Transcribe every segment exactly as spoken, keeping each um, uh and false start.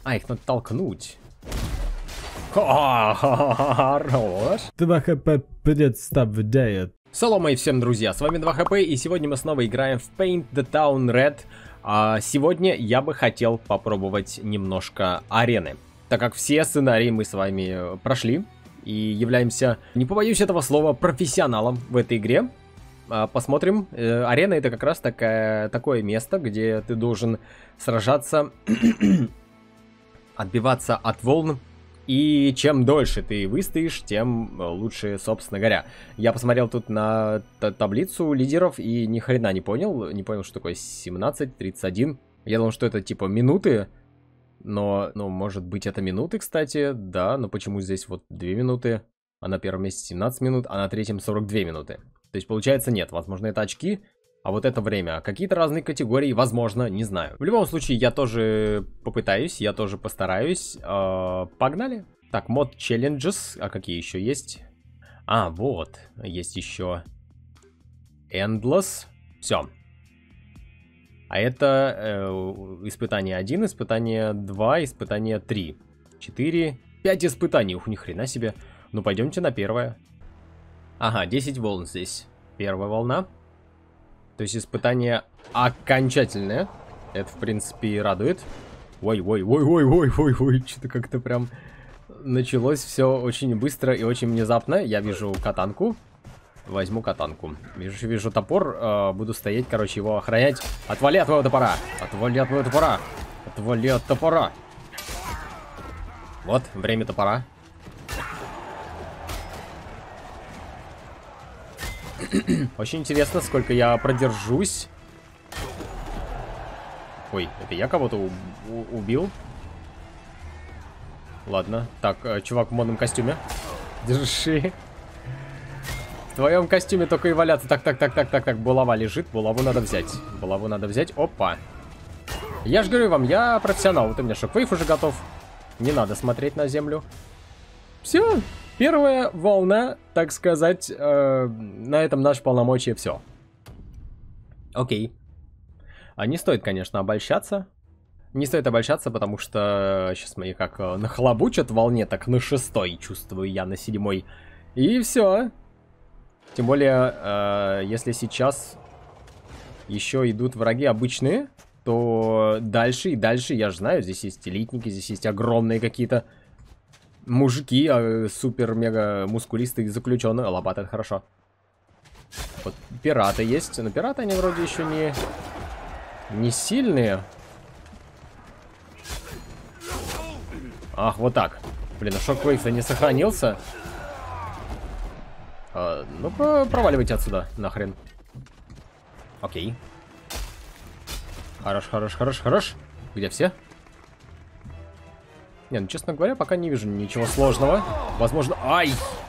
А, их надо толкнуть. Хорош. два хп представляет. Салам, мои всем друзья, с вами два хп, и сегодня мы снова играем в Paint the Town Red. А сегодня я бы хотел попробовать немножко арены, так как все сценарии мы с вами прошли и являемся, не побоюсь этого слова, профессионалом в этой игре. А, посмотрим. Э, арена — это как раз такая, такое место, где ты должен сражаться, отбиваться от волн. И чем дольше ты выстоишь, тем лучше, собственно говоря. Я посмотрел тут на таблицу лидеров и ни хрена не понял. Не понял, что такое семнадцать, тридцать один. Я думал, что это типа минуты. Но, ну, может быть, это минуты, кстати. Да, но почему здесь вот две минуты? А на первом месте семнадцать минут, а на третьем сорок две минуты. То есть, получается, нет. Возможно, это очки. А вот это время. Какие-то разные категории, возможно, не знаю. В любом случае, я тоже попытаюсь, я тоже постараюсь. Э-э, погнали. Так, мод challenges. А какие еще есть? А, вот. Есть еще endless. Все. А это э, испытание один, испытание два, испытание три. четыре, пять испытаний. Ух, ни хрена себе. Ну, пойдемте на первое. Ага, десять волн здесь. Первая волна. То есть испытание окончательное. Это, в принципе, радует. Ой-ой-ой-ой-ой-ой-ой. Что-то как-то прям началось все очень быстро и очень внезапно. Я вижу катанку. Возьму катанку. Вижу, вижу топор. Э, буду стоять, короче, его охранять. Отвали от твоего топора. Отвали от твоего топора. Отвали от топора. Вот, время топора. Очень интересно, сколько я продержусь. Ой, это я кого-то убил? Ладно. Так, чувак в модном костюме. Держи. В твоем костюме только и валяться. Так, так, так, так, так, так. Булава лежит. Булаву надо взять. Булаву надо взять. Опа. Я же говорю вам, я профессионал. Вот у меня шоквейв уже готов. Не надо смотреть на землю. Все. Первая волна, так сказать, э, на этом наши полномочия все. Окей. А не стоит, конечно, обольщаться. Не стоит обольщаться, потому что сейчас мои как нахлобучат в волне, так на шестой чувствую я, на седьмой. И все. Тем более, э, если сейчас еще идут враги обычные, то дальше и дальше, я же знаю, здесь есть элитники, здесь есть огромные какие-то мужики, а, супер-мега мускулистые заключенные. Лопата — это хорошо. Вот пираты есть. Но пираты, они вроде еще не... Не сильные. Ах, вот так. Блин, а шоквейв-то не сохранился. А, ну-ка, проваливайте отсюда, нахрен. Окей. Хорош, хорош, хорош, хорош. Где все? Не, ну, честно говоря, пока не вижу ничего сложного. Возможно... Ай!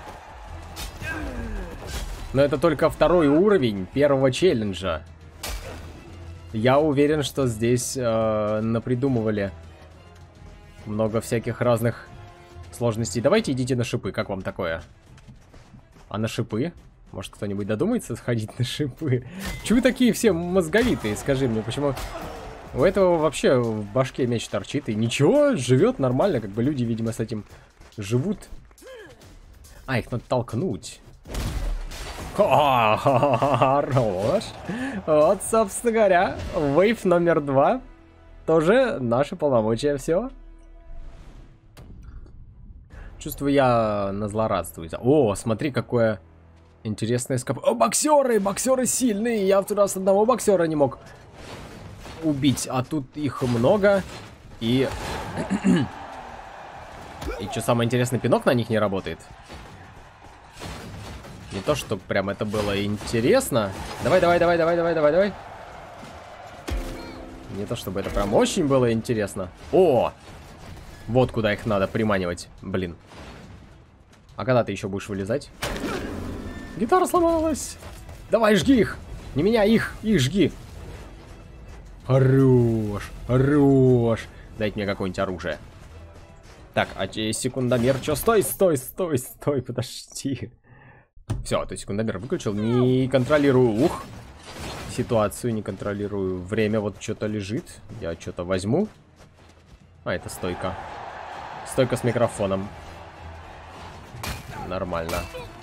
Но это только второй уровень первого челленджа. Я уверен, что здесь э, напридумывали много всяких разных сложностей. Давайте идите на шипы, как вам такое? А на шипы? Может, кто-нибудь додумается сходить на шипы? Чего вы такие все мозговитые, скажи мне, почему... У этого вообще в башке меч торчит, и ничего, живет нормально, как бы люди, видимо, с этим живут. А, их надо толкнуть. Хорош. Вот, собственно говоря, вейв номер два. Тоже наши полномочия, все. Чувствую, я на злорадствую. О, смотри, какое интересное скоп... О, боксеры, боксеры сильные. Я в тот раз одного боксера не мог убить, а тут их много. И... И что самое интересное, пинок на них не работает. Не то, что прям это было интересно. Давай, давай, давай, давай, давай, давай, давай. Не то, чтобы это прям очень было интересно. О! Вот куда их надо приманивать. Блин. А когда ты еще будешь вылезать? Гитара сломалась. Давай, жги их. Не меня, их, их жги. Хорош, хорош. Дайте мне какое-нибудь оружие. Так, а секундомер, что? Стой, стой, стой, стой, подожди. Все, то есть секундомер выключил. Не контролирую, ух, ситуацию, не контролирую время. Вот что-то лежит. Я что-то возьму. А, это стойка. Стойка с микрофоном. Нормально.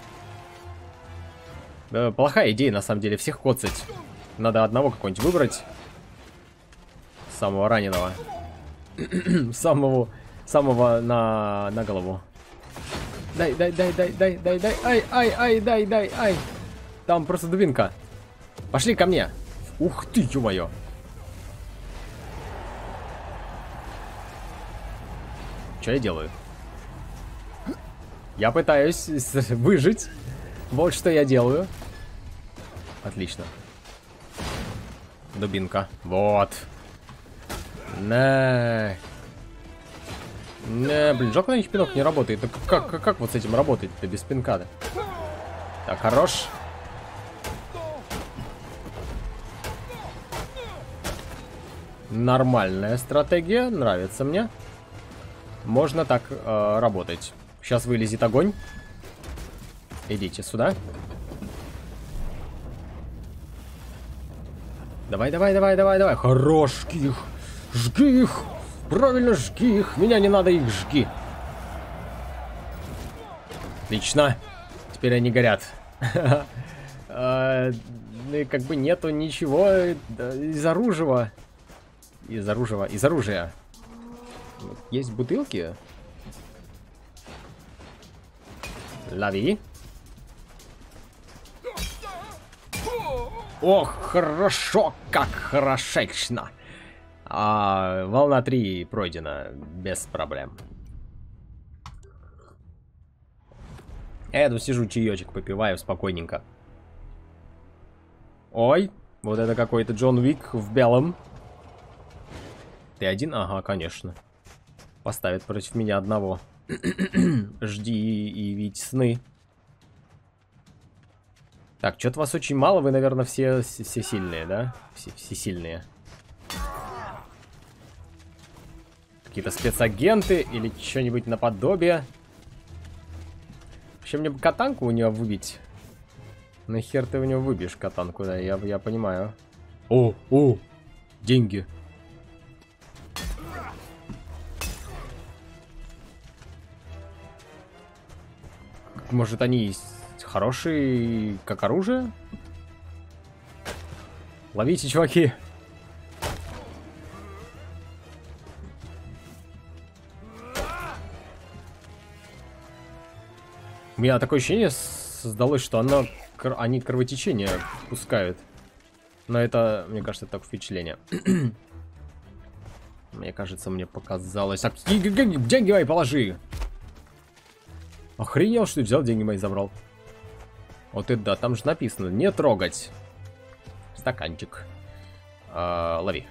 Да, плохая идея, на самом деле, всех коцать. Надо одного какого-нибудь выбрать. Самого раненого. самого, самого на, на голову. Дай, дай, дай, дай, дай, дай, дай, ай, ай, ай, дай, дай, ай. Там просто дубинка. Пошли ко мне. Ух ты, ё-моё. Что я делаю? Я пытаюсь выжить. Вот что я делаю. Отлично. Дубинка. Вот. На. Не, блин, жалко, на них пинок не работает. Так как, как, как вот с этим работать-то без пинка-то? Так, хорош. Нормальная стратегия, нравится мне. Можно так э, работать. Сейчас вылезет огонь. Идите сюда. Давай, давай, давай, давай, давай. Хорош, жги их. Жги их. Правильно, жги их. Меня не надо, их жги. Отлично. Теперь они горят. Ну как бы нету ничего из оружия. Из оружия. Из оружия. Есть бутылки. Лови. Ох, хорошо, как хорошечно. А, волна три пройдена без проблем. Я тут сижу, чаечек попиваю спокойненько. Ой, вот это какой-то Джон Уик в белом. Ты один? Ага, конечно. Поставит против меня одного. Жди и видь сны. Так, что-то вас очень мало, вы, наверное, все, все сильные, да? Все, все сильные. Какие-то спецагенты или что-нибудь наподобие. Вообще, мне бы катанку у него выбить. Нахер ты у него выбьешь катанку, да, я, я понимаю. О, о, деньги. Может, они хорошие, как оружие? Ловите, чуваки. У меня такое ощущение создалось, что оно, они кровотечение пускают. Но это, мне кажется, это так впечатление. Мне кажется, мне показалось. Так, деньги мои положи. Охренел, что взял, деньги мои забрал. Вот это да, там же написано, не трогать. Стаканчик. А, лови.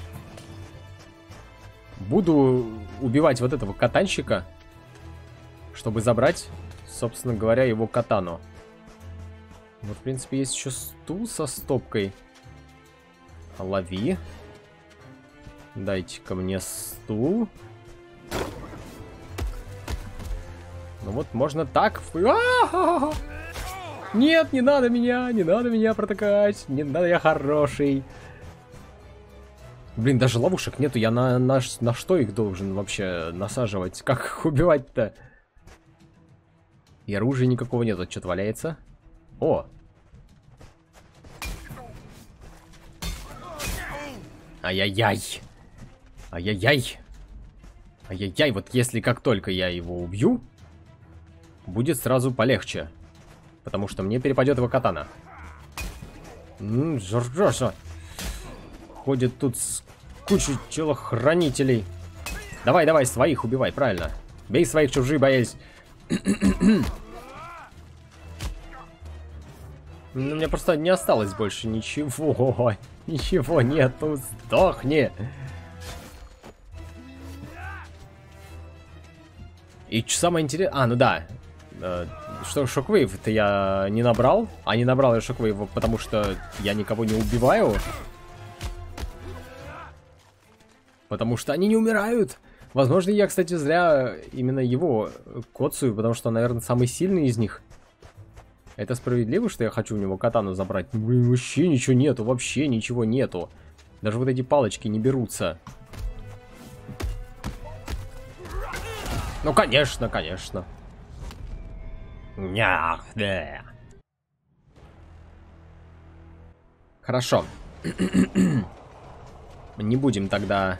Буду убивать вот этого катанщика, чтобы забрать, собственно говоря, его катану. Вот, в принципе, есть еще стул со стопкой. Лови. Дайте-ка мне стул. Ну вот, можно так. А-а-а! Нет, не надо меня, не надо меня протыкать. Не надо, я хороший. Блин, даже ловушек нету. Я на, на, на что их должен вообще насаживать? Как их убивать-то? И оружия никакого нету. Что-то валяется. О! Ай-яй-яй. Ай-яй-яй. Ай-яй-яй. Вот если как только я его убью, будет сразу полегче. Потому что мне перепадет его катана. М-м, жоржоша. Ходит тут с кучей телохранителей. Давай, давай, своих убивай, правильно. Бей своих, чужие боялись. У меня просто не осталось больше ничего. Ничего нету, сдохни. И что самое интересное... А, ну да. Что, шоквейв-то я не набрал. А не набрал я шоквейв, потому что я никого не убиваю. Потому что они не умирают. Возможно, я, кстати, зря именно его коцаю, потому что он, наверное, самый сильный из них. Это справедливо, что я хочу у него катану забрать? Блин, вообще ничего нету, вообще ничего нету. Даже вот эти палочки не берутся. Ну, конечно, конечно. Нях, да. Хорошо. Не будем тогда...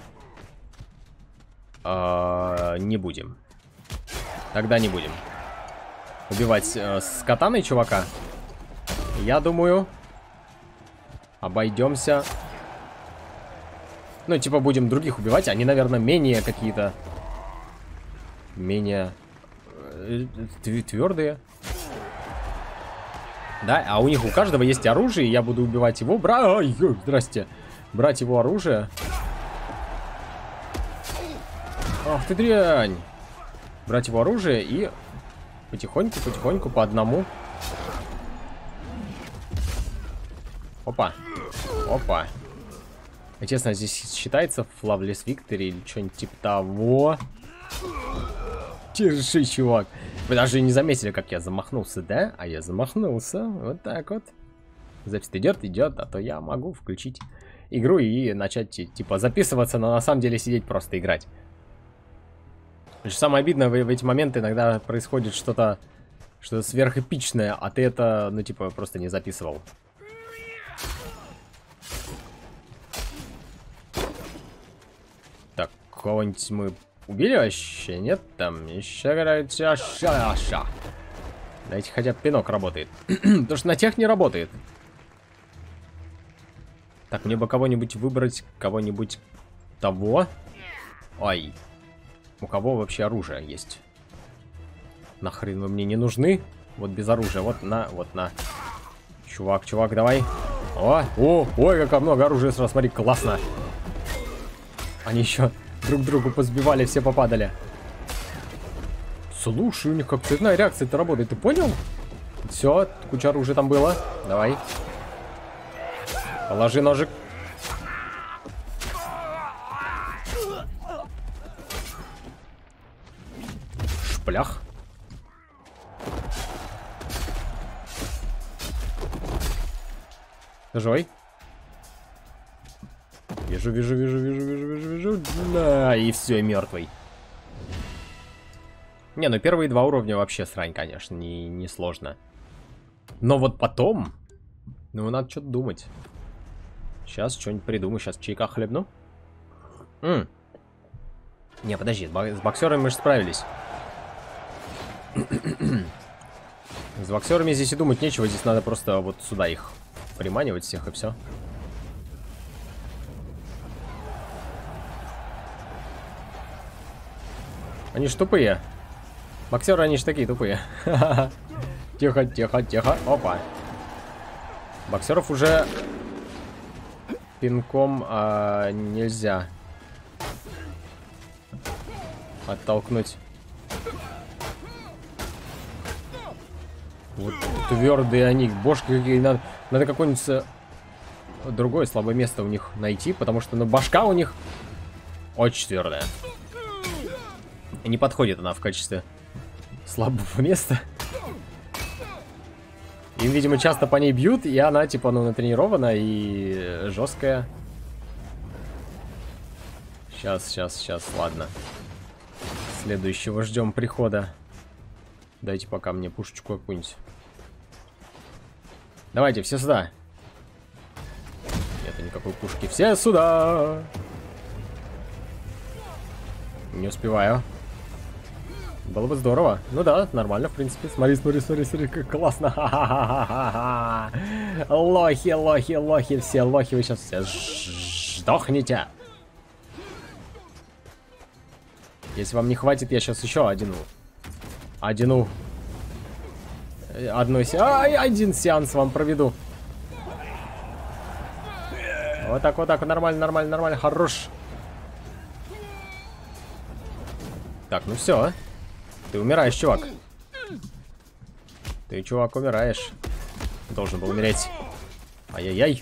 Э, не будем. Тогда не будем. Убивать э, с катаной чувака. Я думаю... Обойдемся. Ну, типа, будем других убивать. Они, наверное, менее какие-то... Менее... Твердые. Да, а у них у каждого есть оружие. Я буду убивать его. Бра... Ой, здрасте. Брать его оружие. Ах ты дрянь. Брать его оружие и... Потихоньку, потихоньку, по одному. Опа. Опа. И, честно, здесь считается Flawless Victory или что-нибудь типа того. Держи, чувак. Вы даже не заметили, как я замахнулся, да? А я замахнулся. Вот так вот. Запись идет, идет, а то я могу включить игру и начать, типа, записываться, но на самом деле сидеть просто играть. Самое обидное, в, в эти моменты иногда происходит что-то что сверхэпичное, а ты это, ну, типа, просто не записывал. Так, кого-нибудь мы убили вообще? Нет? Там еще, короче, аша-аша. Дайте хотя бы пинок работает. Потому что на тех не работает. Так, мне бы кого-нибудь выбрать, кого-нибудь того. Ой. У кого вообще оружие есть? Нахрен вы мне не нужны? Вот без оружия. Вот на, вот на. Чувак, чувак, давай. О, о, ой, как много оружия сразу, смотри, классно. Они еще друг другу позбивали, все попадали. Слушай, у них как цветная реакция-то работает, ты понял? Все, куча оружия там было. Давай. Положи ножик. Шплях. Живой. Вижу, вижу, вижу, вижу, вижу, вижу, вижу. Да, и все, мертвый. Не, ну первые два уровня вообще срань, конечно, не, не сложно. Но вот потом, ну, надо что-то думать. Сейчас что-нибудь придумаю, сейчас чайка хлебну. М. Не, подожди, с боксерами мы же справились. С боксерами здесь и думать нечего, здесь надо просто вот сюда их приманивать всех и все. Они ж тупые. Боксеры, они ж такие тупые. Тихо, тихо, тихо. Опа. Боксеров уже пинком а, нельзя оттолкнуть. Вот твердые они, бошки какие. Надо, надо какое-нибудь другое слабое место у них найти, потому что, ну, башка у них очень твердая. И не подходит она в качестве слабого места. Им, видимо, часто по ней бьют, и она, типа, ну, натренирована и жесткая. Сейчас, сейчас, сейчас, ладно. Следующего ждем прихода. Дайте пока мне пушечку какую-нибудь. Давайте, все сюда. Нету никакой пушки. Все сюда. Не успеваю. Было бы здорово. Ну да, нормально, в принципе. Смотри, смотри, смотри, смотри, как классно. Лохи, лохи, лохи, все лохи. Вы сейчас все сдохнете. Если вам не хватит, я сейчас еще одину. Одину. Одной се... Ай, один сеанс вам проведу. Вот так, вот так, нормально, нормально, нормально, хорош. Так, ну все. Ты умираешь, чувак. Ты, чувак, умираешь. Должен был умереть. Ай-яй-яй.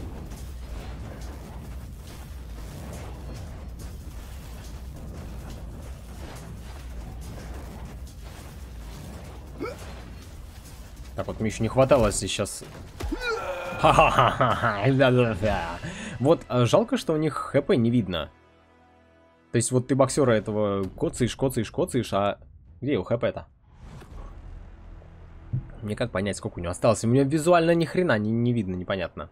Так, вот мне еще не хватало здесь сейчас. Ха-ха-ха-ха. Вот жалко, что у них хп не видно. То есть вот ты боксера этого коцаешь, коцаешь, коцаешь, а где его хп-то? Мне как понять, сколько у него осталось? У меня визуально ни хрена не, не видно, непонятно.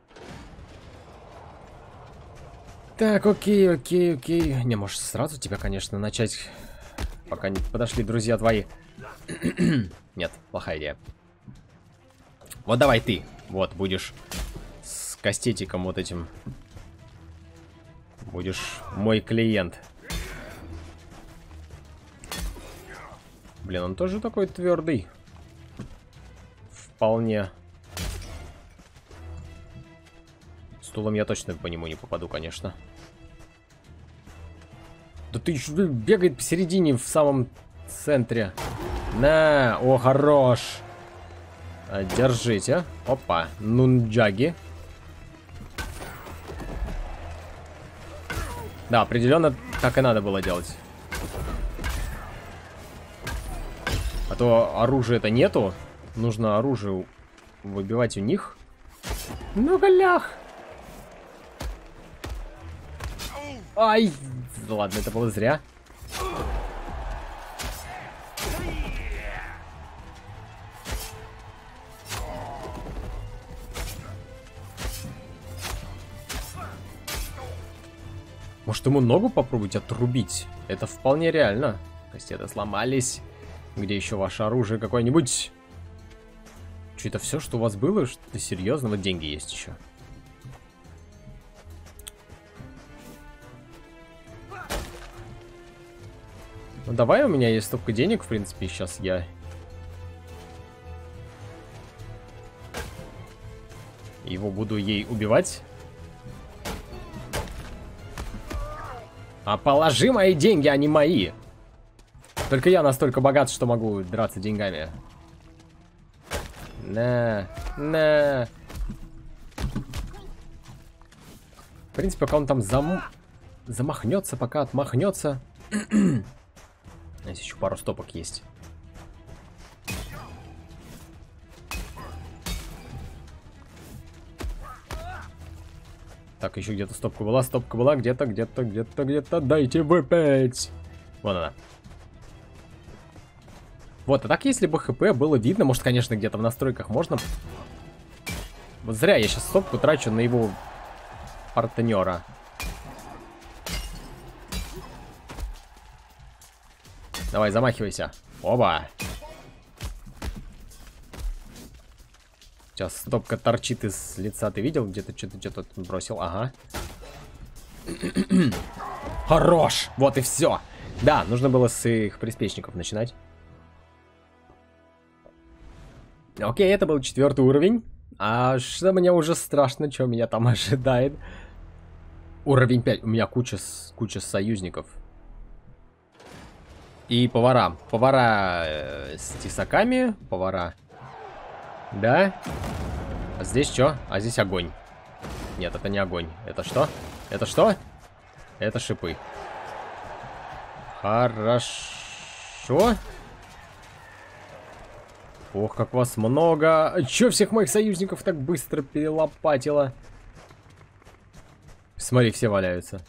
Так, окей, окей, окей. Не, может сразу тебя, конечно, начать, пока не подошли друзья твои. Нет, плохая идея. Вот давай ты, вот, будешь с кастетиком вот этим. Будешь мой клиент. Блин, он тоже такой твердый. Вполне. Стулом я точно по нему не попаду, конечно. Да ты еще бегает посередине, в самом центре. На, о, хорош. Держите. Опа, нунджаги. Да, определенно так и надо было делать. А то оружия-то нету. Нужно оружие выбивать у них. Ну, голях. Ай, ладно, это было зря. Может, ему ногу попробовать отрубить? Это вполне реально. Кастеты сломались. Где еще ваше оружие какое-нибудь? Что, это все, что у вас было? Что-то серьезно? Вот деньги есть еще. Ну давай, у меня есть столько денег, в принципе, сейчас я... Его буду ей убивать. А положи мои деньги, а не мои. Только я настолько богат, что могу драться деньгами. На, на. В принципе, пока он там зам... замахнется, пока отмахнется. Здесь еще пару стопок есть. Так, еще где-то стопка была, стопка была, где-то, где-то, где-то, где-то. Дайте выпить. Вон она. Вот, а так, если бы хп было видно, может, конечно, где-то в настройках можно. Вот зря я сейчас стопку трачу на его партнера. Давай, замахивайся. Оба. Сейчас стопка торчит из лица. Ты видел? Где-то что-то что-то бросил. Ага. Хорош! Вот и все. Да, нужно было с их приспешников начинать. Окей, это был четвертый уровень. А что мне уже страшно, что меня там ожидает. Уровень пять. У меня куча, куча союзников. И повара. Повара э, с тесаками. Повара. Да. А здесь что? А здесь огонь. Нет, это не огонь. Это что? Это что? Это шипы. Хорошо. Ох, как вас много. Чё всех моих союзников так быстро перелопатило? Смотри, все валяются.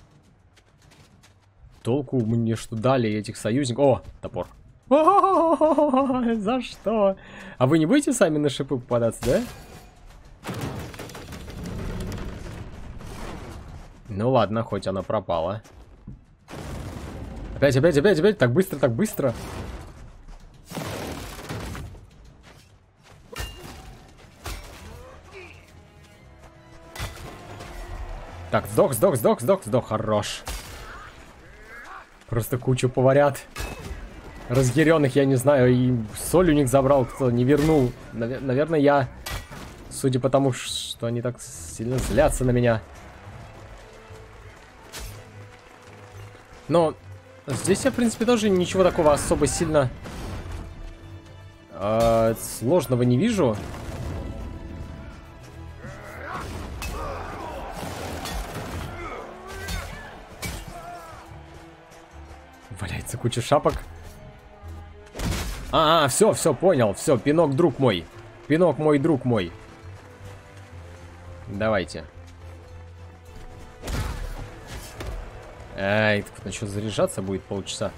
Толку мне что дали этих союзников. О, топор. О-о-о-о-о-о, за что? А вы не будете сами на шипы попадаться, да? Ну ладно, хоть она пропала. Опять, опять, опять, опять. Так быстро, так быстро. Так, сдох, сдох, сдох, сдох, сдох. Хорош. Просто кучу поварят. Разъяренных, я не знаю. И соль у них забрал, кто не вернул. Навер наверное, я. Судя по тому, что они так сильно злятся на меня. Но здесь я, в принципе, тоже ничего такого особо сильно э, сложного не вижу. Валяется куча шапок. А, а, все, все, понял. Все, пинок, друг мой. Пинок мой, друг мой. Давайте. Эй, так начал заряжаться будет полчаса.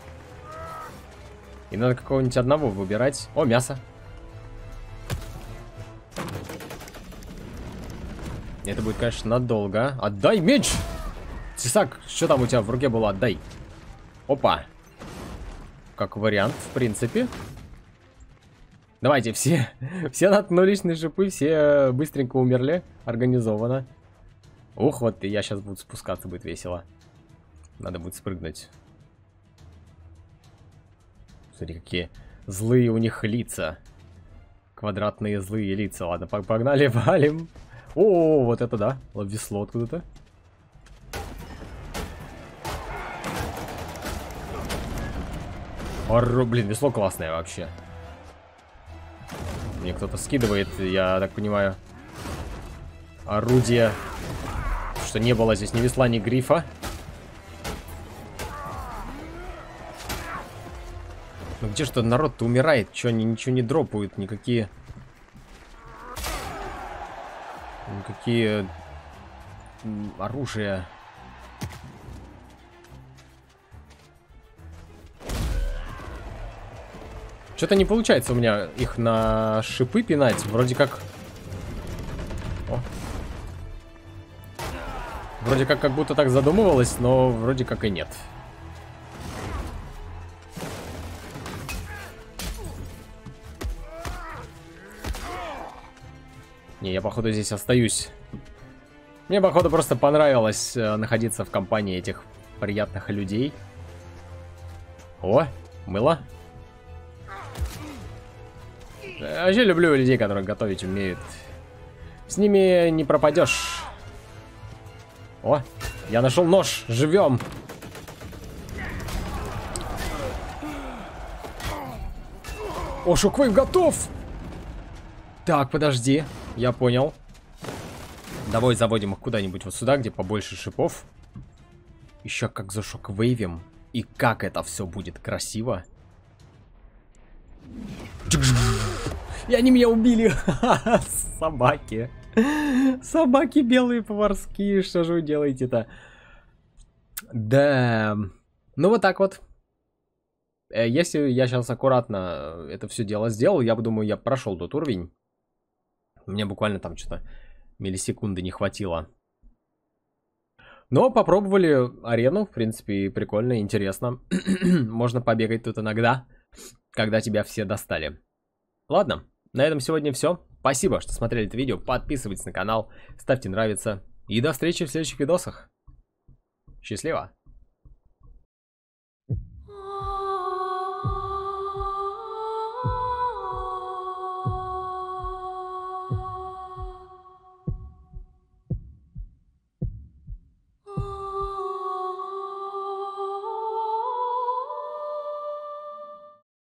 И надо какого-нибудь одного выбирать. О, мясо. Это будет, конечно, надолго. Отдай меч! Тесак, что там у тебя в руке было? Отдай. Опа. Как вариант, в принципе. Давайте, все, все наткнулись на шипы, все быстренько умерли. Организованно. Ух, вот и я сейчас буду спускаться, будет весело. Надо будет спрыгнуть. Смотри, какие злые у них лица. Квадратные злые лица. Ладно, погнали, валим. О, вот это да. Весло откуда-то. Ору, блин, весло классное вообще. Мне кто-то скидывает, я так понимаю, орудие. Что не было здесь ни весла, ни грифа. Ну где что народ-то умирает? Че, они ничего не дропают, никакие... Никакие... оружия. Что-то не получается у меня их на шипы пинать. Вроде как... О. Вроде как как будто так задумывалось, но вроде как и нет. Не, я походу здесь остаюсь. Мне походу просто понравилось э, находиться в компании этих приятных людей. О, мыло. Я вообще люблю людей, которые готовить умеют. С ними не пропадешь. О, я нашел нож. Живем. О, Шоквейв готов. Так, подожди. Я понял. Давай заводим их куда-нибудь вот сюда, где побольше шипов. Еще как за Шоквейвем. И как это все будет красиво. И они меня убили. Собаки. Собаки белые поварские. Что же вы делаете-то? Да. Ну вот так вот. Если я сейчас аккуратно это все дело сделал, я думаю, я прошел тот уровень. Мне буквально там что-то миллисекунды не хватило. Но попробовали арену. В принципе, прикольно, интересно. Можно побегать тут иногда, когда тебя все достали. Ладно, на этом сегодня все. Спасибо, что смотрели это видео. Подписывайтесь на канал, ставьте нравится. И до встречи в следующих видосах. Счастливо!